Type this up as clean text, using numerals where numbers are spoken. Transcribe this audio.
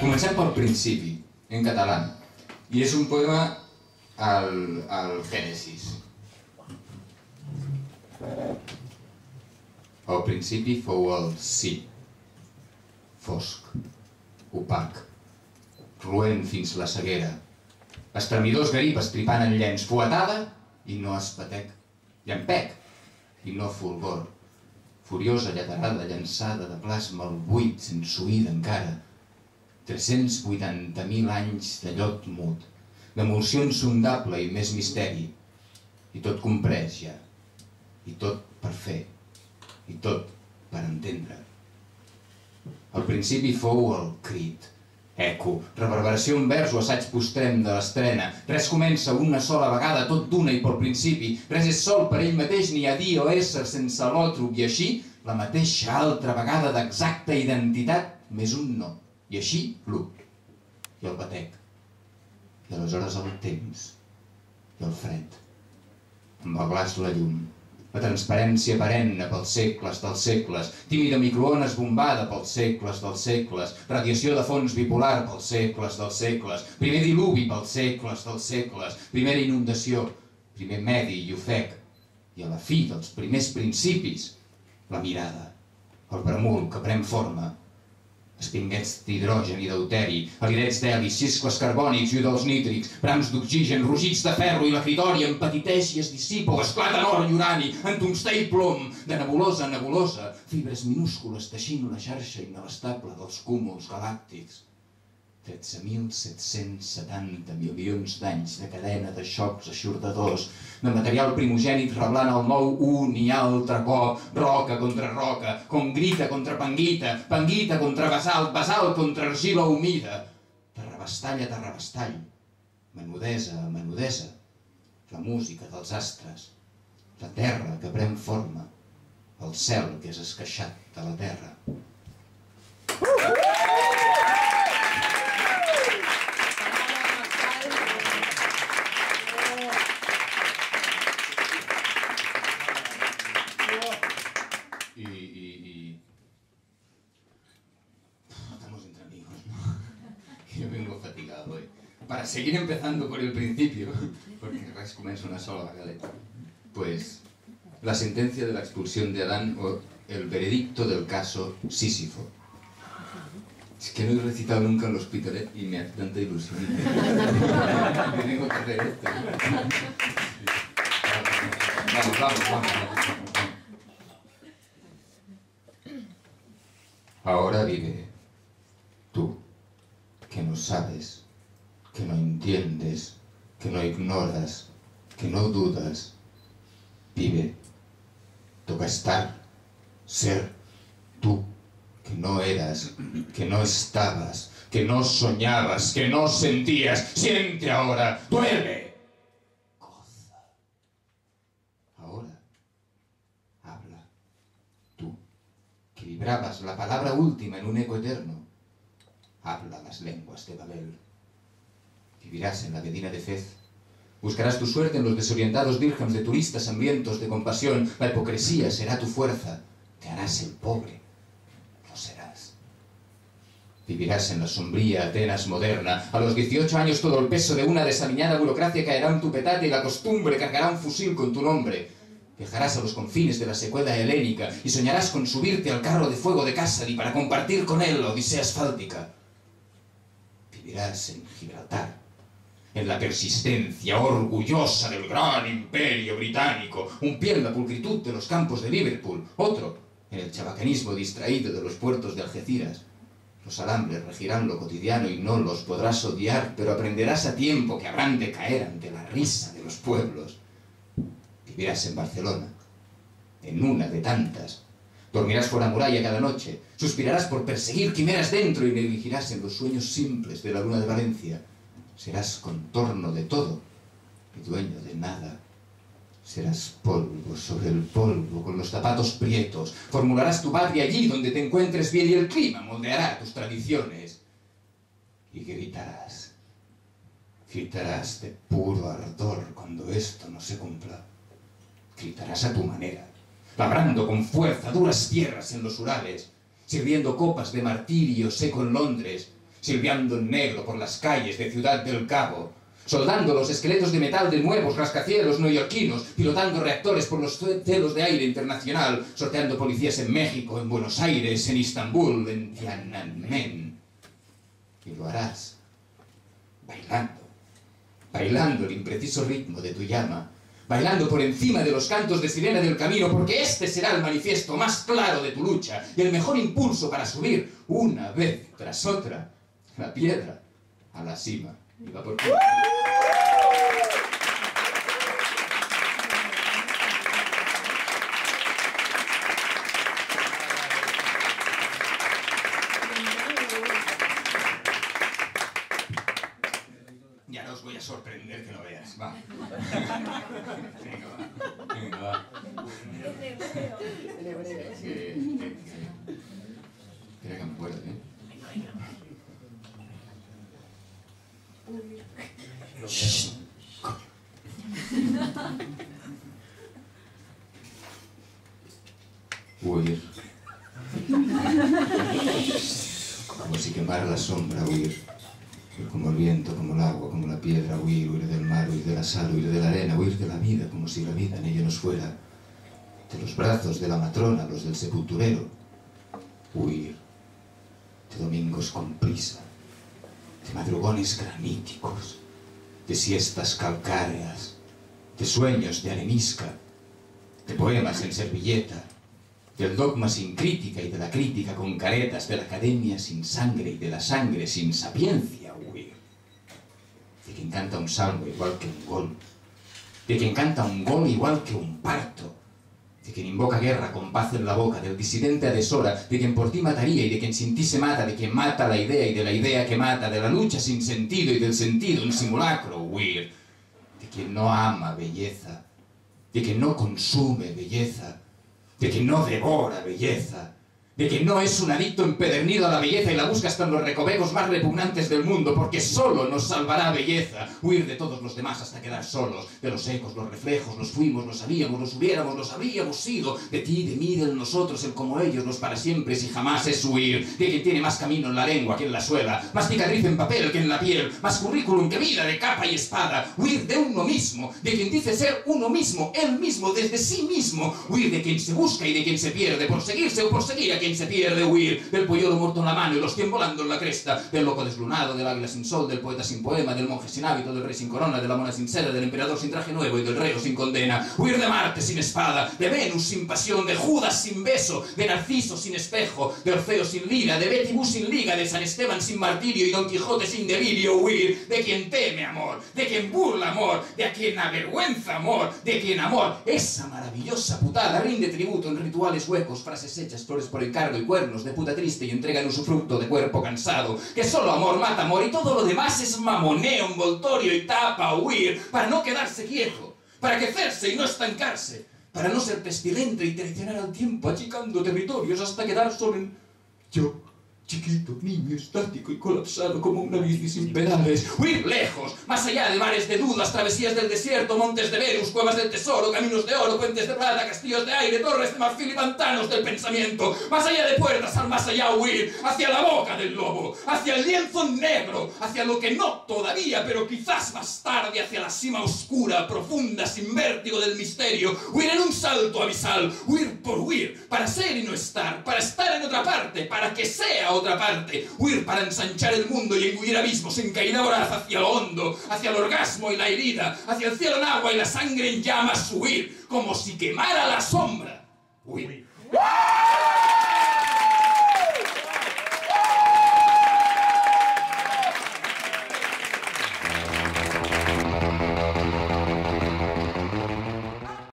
Comencem pel principi, en català. I és un poema al Gènesis. Al principi fou el sí, fosc, opac, roent fins la ceguera, estremidors garipes tripant en llenç, fuetada i no espatec, llampec i no fulgor, furiosa llaterada llançada de plasma al buit sense oïda encara, 380.000 anys de llot mut, d'emulsió insondable i més misteri, i tot comprès ja, i tot per fer, i tot per entendre. Al principi fou el crit, eco, reverberació en vers o assaig postrem de l'estrena. Res comença una sola vegada, tot d'una i pel principi. Res és sol per ell mateix, ni a dir o ésser sense l'òtrop, i així la mateixa altra vegada d'exacta identitat, més un no. I així l'u, i el batec, i aleshores el temps, i el fred, amb el glaç la llum, la transparència perenne pels segles dels segles, tímida microones bombada pels segles dels segles, radiació de fons bipolar pels segles dels segles, primer diluvi pels segles dels segles, primera inundació, primer medi i ofec, i a la fi dels primers principis, la mirada, el bramul que pren forma, espinguets d'hidrogen i deuteri, alirets d'heli, xiscles carbònics i dels nítrics, brams d'oxigen, rugits de ferro i la critòria empetiteix i es dissipa o esclata en or i urani, en tungstè i plom, de nebulosa a nebulosa, fibres minúscules teixint la xarxa inabastable dels cúmuls galàctics. 13.770 milions d'anys de cadena de xocs eixordadors, de material primogènit reblant el nou un i altre cop, roca contra roca, congrita contra panguita, panguita contra basalt, basalt contra argila humida, terrabastall a terrabastall, menudesa a menudesa, la música dels astres, la terra que pren forma, el cel que és esqueixat de la terra. Estamos entre amigos, ¿no? Yo vengo fatigado hoy. Para seguir empezando por el principio, porque res comença una sola vegada, pues la sentencia de la expulsión de Adán o el veredicto del caso Sísifo. Es que no he recitado nunca en el Hospitalet y me hace tanta ilusión. Me tengo que hacer esto. Vamos. Ahora vive tú, que no sabes, que no entiendes, que no ignoras, que no dudas. Vive, toca estar, ser tú, que no eras, que no estabas, que no soñabas, que no sentías. Siente ahora, duerme, goza. Ahora, habla, tú, que vibrabas la palabra última en un eco eterno. Habla las lenguas de Babel. Vivirás en la Medina de Fez. Buscarás tu suerte en los desorientados dirhams de turistas hambrientos de compasión. La hipocresía será tu fuerza. Te harás el pobre. Lo serás. Vivirás en la sombría Atenas moderna. A los 18 años todo el peso de una desaliñada burocracia caerá en tu petate y la costumbre cargará un fusil con tu nombre. Viajarás a los confines de la secuela helénica y soñarás con subirte al carro de fuego de Cassady para compartir con él la odisea asfáltica. Vivirás en Gibraltar, en la persistencia orgullosa del gran imperio británico, un pie en la pulcritud de los campos de Liverpool, otro en el chabacanismo distraído de los puertos de Algeciras. Los alambres regirán lo cotidiano y no los podrás odiar, pero aprenderás a tiempo que habrán de caer ante la risa de los pueblos. Vivirás en Barcelona, en una de tantas. Dormirás por la muralla cada noche, suspirarás por perseguir quimeras dentro y negligirás en los sueños simples de la luna de Valencia. Serás contorno de todo y dueño de nada. Serás polvo sobre el polvo con los zapatos prietos. Formularás tu patria allí donde te encuentres bien y el clima moldeará tus tradiciones. Y gritarás. Gritarás de puro ardor cuando esto no se cumpla. Gritarás a tu manera, labrando con fuerza duras tierras en los Urales, sirviendo copas de martirio seco en Londres, silbeando en negro por las calles de Ciudad del Cabo, soldando los esqueletos de metal de nuevos rascacielos neoyorquinos, pilotando reactores por los cielos de aire internacional, sorteando policías en México, en Buenos Aires, en Istambul, en Tiananmen. Y lo harás bailando, bailando el impreciso ritmo de tu llama, bailando por encima de los cantos de sirena del camino, porque este será el manifiesto más claro de tu lucha y el mejor impulso para subir, una vez tras otra, la piedra a la cima. Y va por ti. Ya no os voy a sorprender que lo veas, va. Venga, va. Venga, va. Espera que me acuerde, ¿eh? Shh. Huir. Como si quemara la sombra, huir. Como el viento, como el agua, como la piedra, huir, huir del mar, huir de la sal, huir de la arena, huir de la vida, como si la vida en ello nos fuera. De los brazos de la matrona, los del sepulturero. Huir. De domingos con prisa. De madrugones graníticos. De siestas calcáreas. De sueños de arenisca. De poemas en servilleta. Del dogma sin crítica y de la crítica con caretas. De la academia sin sangre y de la sangre sin sapiencia. Huir. De quien canta un salmo igual que un gol. De quien canta un gol igual que un parto. De quien invoca guerra con paz en la boca, del disidente a deshora, de quien por ti mataría y de quien sin ti se mata, de quien mata la idea y de la idea que mata, de la lucha sin sentido y del sentido un simulacro, huir. De quien no ama belleza, de quien no consume belleza, de quien no devora belleza, de quien no es un adicto empedernido a la belleza y la busca hasta en los recovecos más repugnantes del mundo, porque solo nos salvará belleza. Huir de todos los demás hasta quedar solos, de los ecos, los reflejos, los fuimos, los sabíamos, los hubiéramos, los habríamos sido, de ti, de mí, del nosotros, el como ellos, los para siempre, si jamás es huir, de quien tiene más camino en la lengua que en la suela, más cicatriz en papel que en la piel, más currículum que vida de capa y espada, huir de uno mismo, de quien dice ser uno mismo, él mismo, desde sí mismo, huir de quien se busca y de quien se pierde, por seguirse o por seguir a quien se pierde, huir del polluelo muerto en la mano y los 100 volando en la cresta, del loco deslunado, del águila sin sol, del poeta sin poema, del monje sin hábito, del rey sin corona, de la mona sin seda, del emperador sin traje nuevo y del reo sin condena, huir de Marte sin espada, de Venus sin pasión, de Judas sin beso, de Narciso sin espejo, de Orfeo sin lira, de Betty Boo sin liga, de San Esteban sin martirio y Don Quijote sin delirio, huir de quien teme amor, de quien burla amor, de quien avergüenza amor, de quien amor, esa maravillosa putada, rinde tributo en rituales huecos, frases hechas, flores por encargo y cuernos de puta triste y entrega en usufructo de cuerpo cansado, que solo amor mata amor y todo lo demás es mamoneo, envoltorio y tapa, huir, para no quedarse quieto, para crecerse y no estancarse, para no ser pestilente y traicionar al tiempo, achicando territorios hasta quedar solo en yo. Chiquito, niño, estático y colapsado como una bici sin pedales. Huir lejos, más allá de mares de dudas, travesías del desierto, montes de Venus, cuevas del tesoro, caminos de oro, puentes de plata, castillos de aire, torres de marfil y pantanos del pensamiento. Más allá de puertas, al más allá huir, hacia la boca del lobo, hacia el lienzo negro, hacia lo que no todavía, pero quizás más tarde, hacia la cima oscura, profunda, sin vértigo del misterio. Huir en un salto abisal, huir por huir, para ser y no estar, para estar en otra parte, para que sea otra parte, huir para ensanchar el mundo y engullir abismos en caída voraz hacia lo hondo, hacia el orgasmo y la herida, hacia el cielo en agua y la sangre en llamas, huir, como si quemara la sombra. Huir.